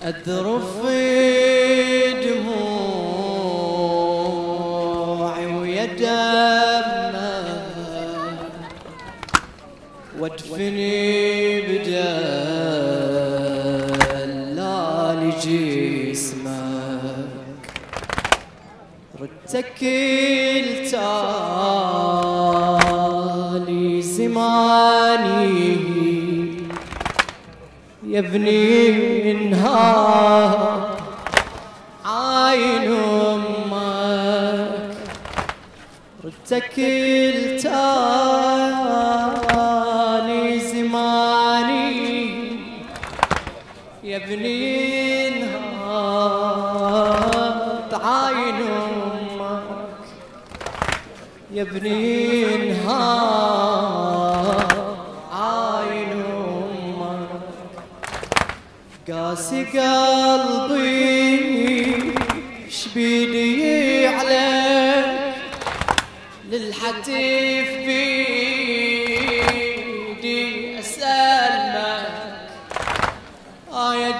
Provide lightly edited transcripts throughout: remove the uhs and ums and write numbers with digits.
أذرف دموعي ويا دمك وادفني بدلال جسمك، ردتك التالي زماني يا ابني انهار عين امك، ردتك التالي زماني يا ابني انهار عين امك، يا ابني انهار عين امك، قاسي قلبي شبيدي عليك للحتف بيدي اسلمك، يا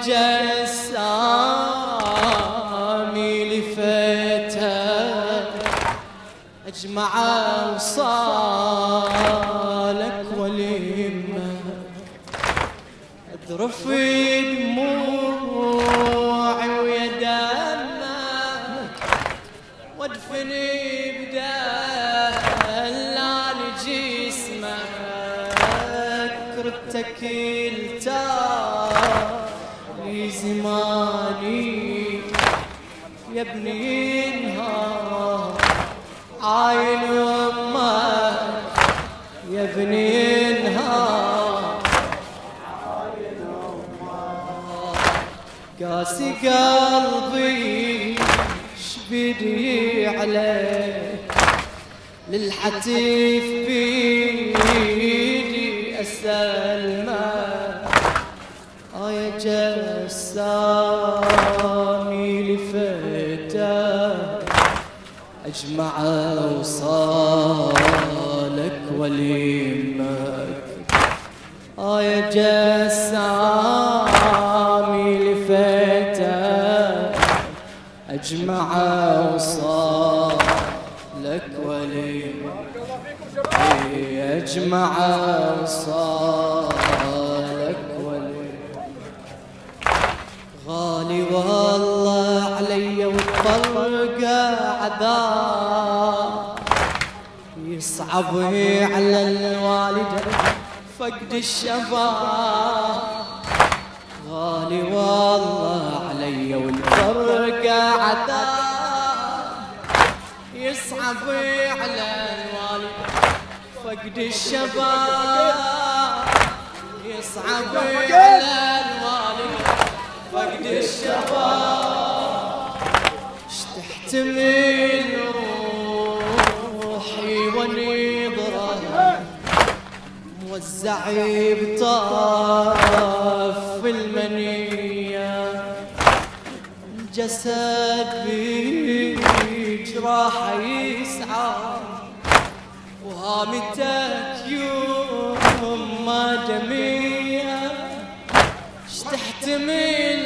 جسامي لفتك اجمع اوصالك ولمك، اذرف دموعي ويا دمك وادفني بدلال جسمك، ردتك التالي زماني يا ابني انهار عين امك، يا ابني انهار عين امك، قاسي قلبي شبيدي عليك للحتف بيدي اسلمك، يا جسامي لفتك اجمع اوصالك ولمك، يا جسامي لفتك اجمع اوصالك ولمك، اجمع اوصالك ولمك، غالي والله علي والفرقة عذاب يصعب على الوالدة فقد الشباب، غالي والله علي والفرقة عذاب يصعب على الوالدة فقد الشباب، يصعب على الوالدة فقد الشباب، اشتحتمل روحي ونظرة موزع بطرف المنية، الجسد بجراح يسعى وهامتك يوم ما دمية، اشتحتمل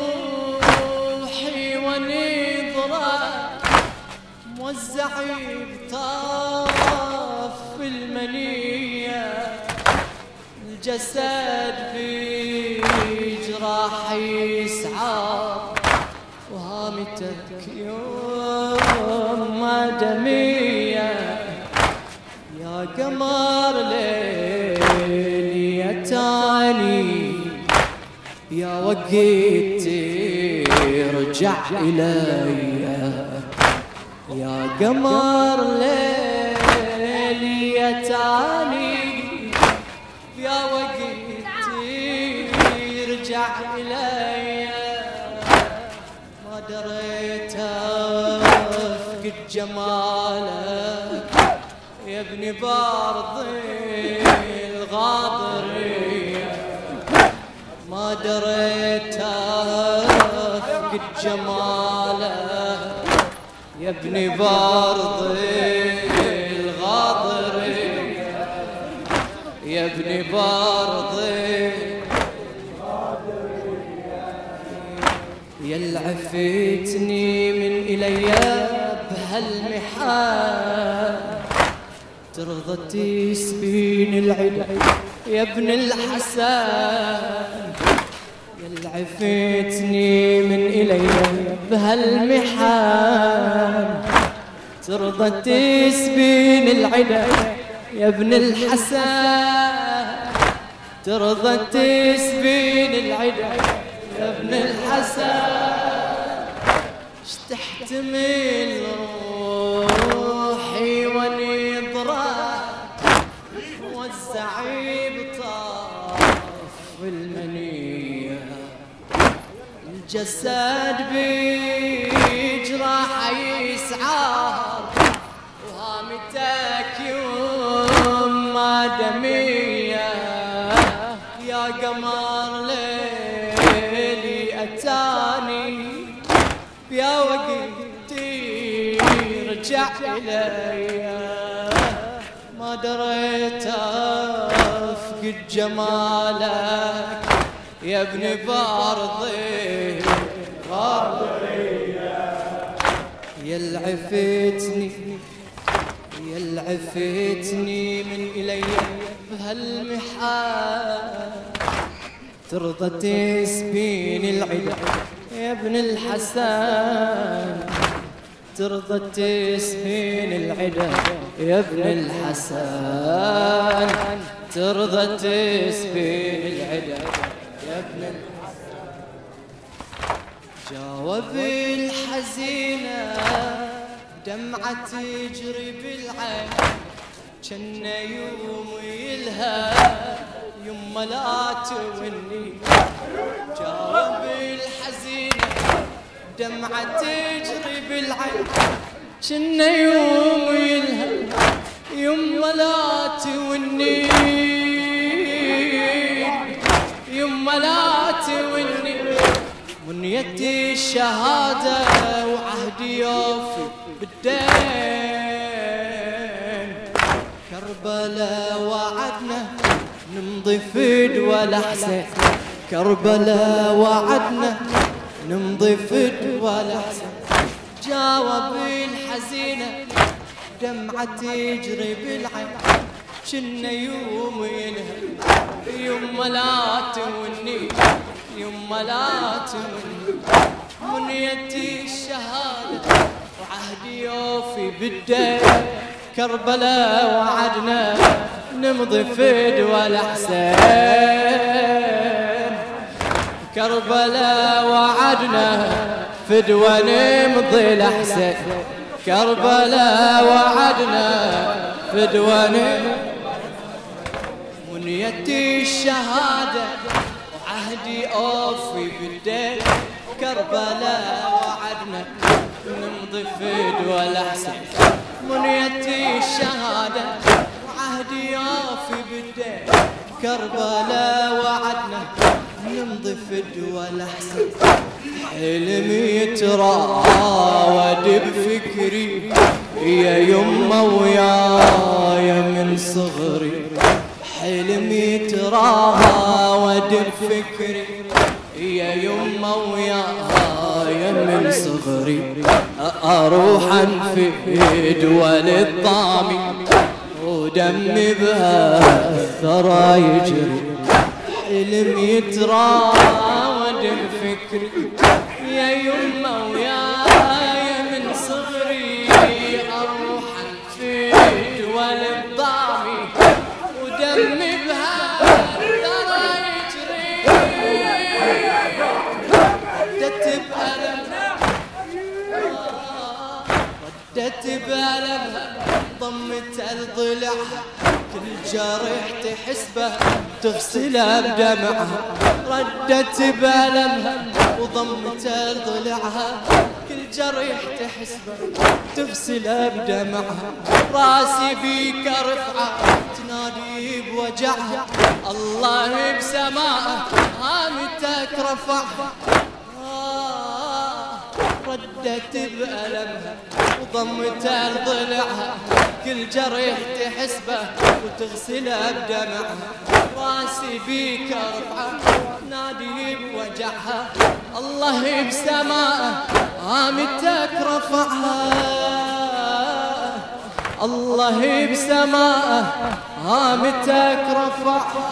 روحي ونظرة موزع بطرف المنية، الجسد بجراح يسعى وهامتك يوم ما دمية، يا قمر ليلي يا تاني يا وقت ترجع إلي، يا قمر ليلي يا تاني يا وقت ترجع إلي، ما دريت أفقد جمالك يا ابن بارض الغاضرية، ما دريت أفقد جمالك يا ابن بارض الغاضرية، يا ابن بارض يل عفيتني من إلي بهالمحال ترضى تسبين العدا يا ابن الحسن يل عفيتني من إلي بهالمحال ترضى تسبين العدا يا ابن الحسن ترضى تسبين العدا يا ابن الحسن اشتحتمل روحي ونضرات والزعيب طاف المنية الجسد بجراح يسعار وهامتك يوم ما دمية يا قمر ليلي أتاني يا وقتي رجع إلي ما دريت أفقد جمالك يا ابن بارضي يل عفيتني من إلي بهالمحال ترضى تسبين العدا يا ابن الحسن ترضى تسبين العدا يا ابن الحسن ترضى تسبين العدا يا ابن الحسن جاوب الحزينة دمعة تجري بالعين كنا يوم يلها يما لا توني جاوب الحزينة دمعة تجري بالعين كنا يوم يلها يما لا توني يما لا توني منيتي الشهادة وعهدي يوفي بالدين كربلاء وعدنا نمضي فدوى لحسين كربلاء وعدنا نمضي فدوى لحسين جاوب الحزينة دمعة تجري بالعين كنا يوم ينهى يما لا توني يما لا توني منيتي الشهادة وعهدي يوفي بالدين كربلاء وعدنا نمضي فدوى لحسين كربلاء وعدنا فدوى نمضي لحسين كربلاء وعدنا فدوى منيتي الشهادة وعهدي أوفي بالدين كربلاء وعدنا نمضي فدوى لحسين منيتي الشهادة وعهدي أوفي بالدين كربلاء وعدنا نمضي فدوى لحسين حلمي يتراود بفكري يا يما ويايا من صغري حلمي يتراود بفكري يا يما ويايا من صغري اروح انفد وللطامي ودمي بها الثرى يجري حلمي يتراود بفكري يا يما ويايا من صغري اروح انفد وللطامي ودمي بها الثرى يجري ردت بألمها ردت بألمها ضمت الضلعها كل جرح تحسبه تغسلها بدمعها ردت بألمها وضمت ضلعها كل جرح تحسبه تغسلها بدمعها راسي بيك رفعه تنادي بوجعها الله بسماءه هامتك رفعها ردت بألمها وضمت ضلعها كل جرح تحسبه وتغسلها بدمعها راسي بيك ارفعه تنادي بوجعها الله بسماءه هامتك رفعها الله بسماءه هامتك رفعها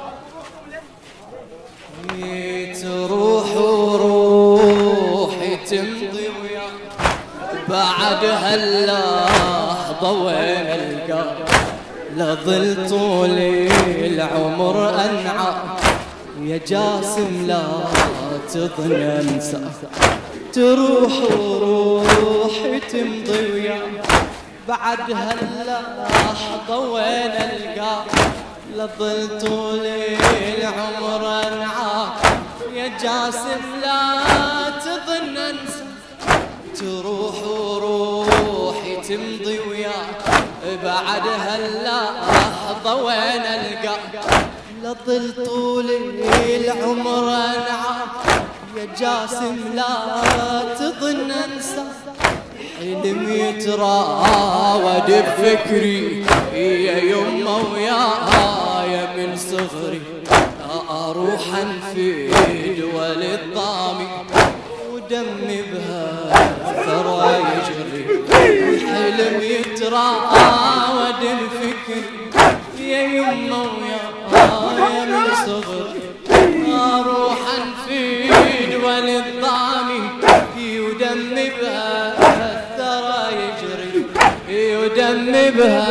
تروح وروحي تمضي وياك بعد هاللحظة وين القاك لظل طول العمر أنعى يا جاسم لا تظن أنسى تروح وروحي تمضي وياك بعد هاللحظة وين القاك لظل طول العمر أنعى يا جاسم لا تظن أنسى تروح وروحي تمضي وياك بعد هاللحظة وين ألقاك لظل طول العمر أنعى يا جاسم لا تظن أنسى حلم يتراود بفكري يا يمه ويايا من صغري أروح أنفد وللطامي ودمي بها ثرى يجري الحلم يتراود بفكري يا يمه ويايا من صغري أروح أنفد وللطامي ودمي بها ثرى يجري ودمي بها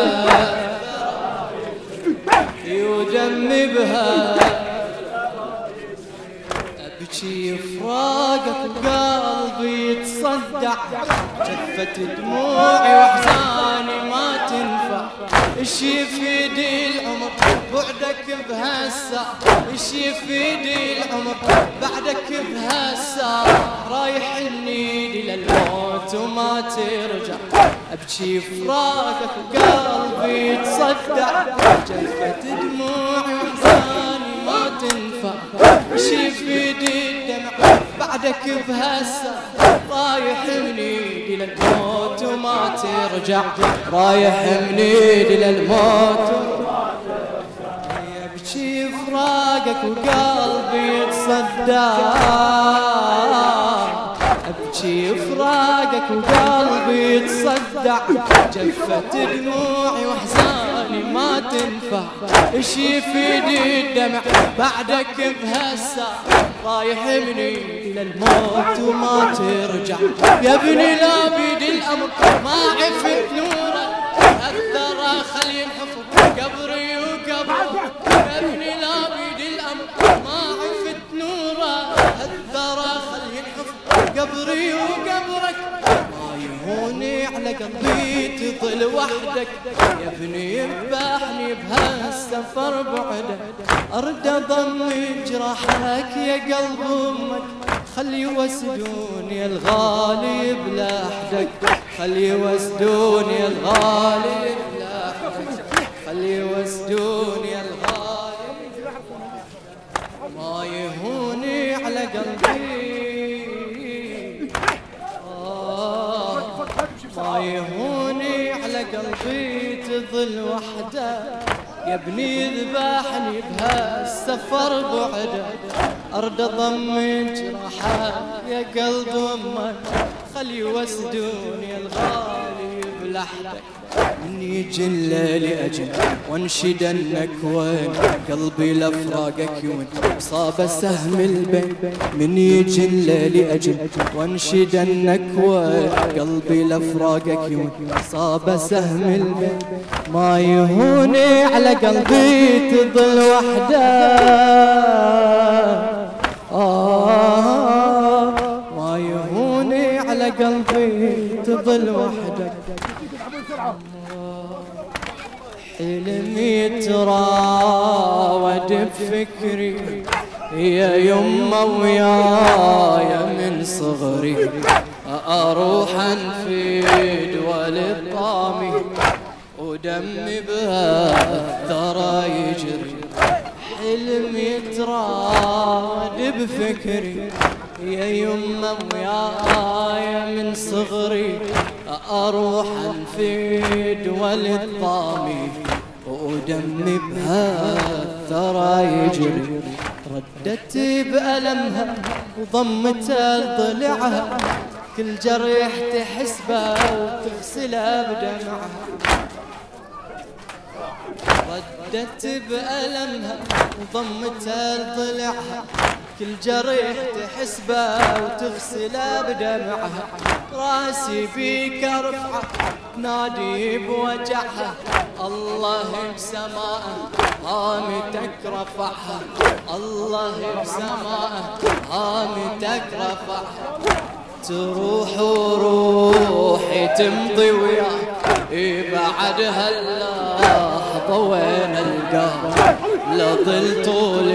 ودمي بها أبكي فراقك وقلبي يتصدع جفت دموعي وأحزاني ما تنفع إيش يفيدي العمر بعدك بهالساعة إيش يفيدي العمر بعدك بهالساعة رايح النيدي للموت وما ترجع أبكي فراقك وقلبي يتصدع جفت دموعي وأحزاني ما تنفع إيش يفيدي الدمع بعدك بهالساعة رايح منيدي للموت وما ترجع رايح منيدي للموت يبكي فراقك وقلبي يتصدع أبكي فراقك وقلبي يتصدع جفت دموعي وأحزاني ما تنفع إيش يفيدي الدمع بعدك بهالساعة رايح مني للموت وما ترجع يا ابني لا بيد الأمر ما عفت نوره الثرى خلي ينحفر قبري وقبرك يا ابني لا بيد الأمر ما عفت نوره الثرى خلي ينحفر قبري وقبرك ما يهوني على قلبي تظل وحدك يا ابني يذبحني بهالسفر بعدك أرد ضمي جراحك يا قلب أمك خلي يوسدوني الغالي بلحدك خلي يوسدوني الغالي بلحدك خلي يوسدوني الغالي ما يهوني على قلبي ما يهوني على قلبي تظل وحدك يا ابني ذبحني بهالسفر بعدك أرد ضمن جراحك يا قلب أمك خلي يوسدوني الغالي بلحدك من يجي الليل أجل وانشد انك وين قلبي لفراقك يون صاب سهم البين من يجي الليل أجل وانشد انك وين قلبي لفراقك يون صاب سهم البين ما يهوني على قلبي تظل وحدك ما يهوني على قلبي تظل وحدك حلمي يتراود بفكري يا يمه ويايا من صغري أروح أنفد وللطامي ودمي بها الثرى يجري حلمي يتراود بفكري يا يمه ويايا من صغري أروح أنفد وللطامي ودمي بها الثرى يجري ردت بألمها وضمت ضلعها، كل جرح تحسبه وتغسله بدمعها. ردت بألمها وضمت ضلعها، كل جرح تحسبه وتغسله بدمعها. راسي بيك ارفعه نادي بوجعها، الله بسماءه هامتك رفعها، الله بسماءه هامتك رفعها. تروح وروحي تمضي وياك بعد هاللحظة وين القاك، لظل طول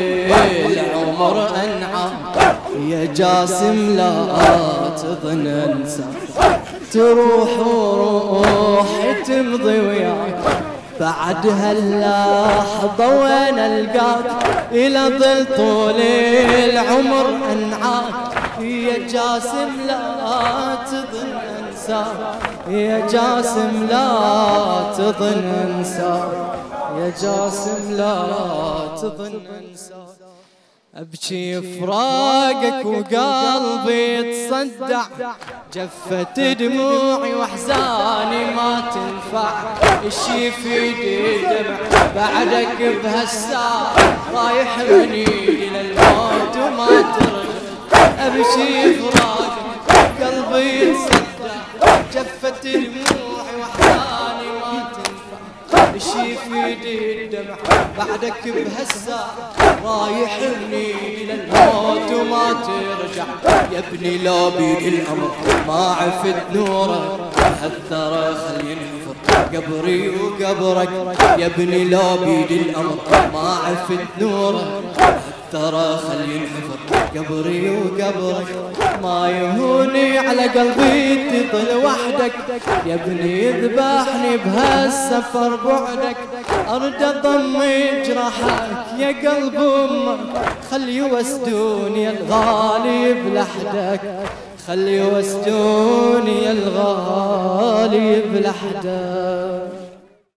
العمر أنعم يا جاسم لا تظن انسى. تروح وروحي تمضي وياك بعد هاللحظة وين القاك، إلى ظل طول العمر أنعاك يا جاسم لا تظن انساك، يا جاسم لا تظن انساك، يا جاسم لا تظن انساك. ابكي فراقك وقلبي يتصدع، جفت دموعي واحزاني ما تنفع، الشي يفيدي الدمع بعدك بهالساعة، رايح مني الى الموت وما ترجع. ابكي فراقك قلبي يتصدع، جفت دموعي واحزاني ما تنفع، الشي يفيدي الدمع بعدك بهالساعة، رايح مني الى الموت وما ترجع. يا ابني لو بيدي الامر ما عفت نوره، هالثرى خل ينحفر قبري وقبرك. يا ابني لو بيدي الامر ما عفت نوره، هالثرى خل ينحفر قبري وقبرك. ما يهوني على قلبي تظل وحدك، يا ابني يذبحني بهالسفر بعدك. ارد اضم جرحك يا قلب امك، خل يوسدوني الغالي بلحدك، خل يوسدوني الغالي بلحدك.